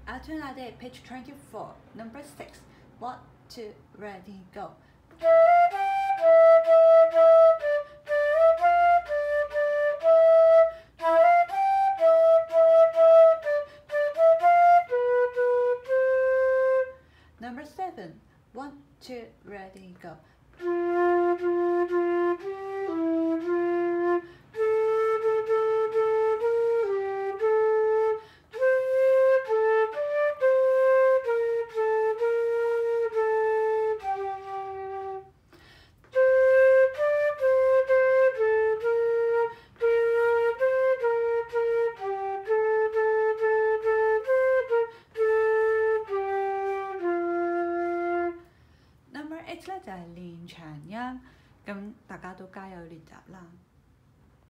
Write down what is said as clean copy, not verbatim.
Alternate page 24, number 6. 1, 2, ready, go. Number 7. 1, 2, ready, go. Number 8咧就係練長音，咁大家都加油練習啦。